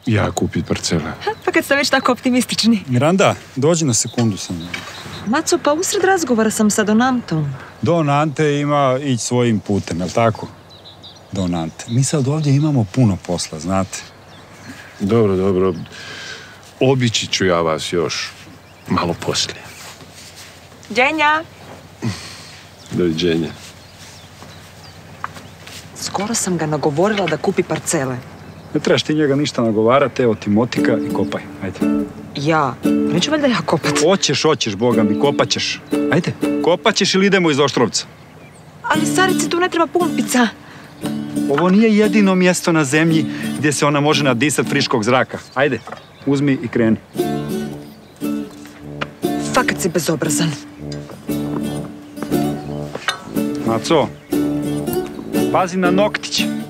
ja kupit parcele. Pa kad ste već tako optimistični. Miranda, dođi na sekundu sam. Maco, pa usred razgovora sam sa Don Antom. Don Ante ima ići svojim putem, jel tako? Don Ante. Mi sad ovdje imamo puno posla, znate. Dobro, dobro. Obići ću ja vas još malo poslije. Đenja! Doviđenja. Skoro sam ga nagovorila da kupi parcele. Ne trebaš ti njega ništa nagovarati, evo ti motika i kopaj, ajde. Ja? Neću valjda ja kopat. Hoćeš, Boga mi, kopat ćeš. Ajde, kopat ćeš ili idemo iz Oštrovca? Ali starici, tu ne treba pumpica. Ovo nije jedino mjesto na zemlji gdje se ona može nadisat friškog zraka. Ajde, uzmi i kreni. Fakat si bezobrazan. Maco, pazi na noktić.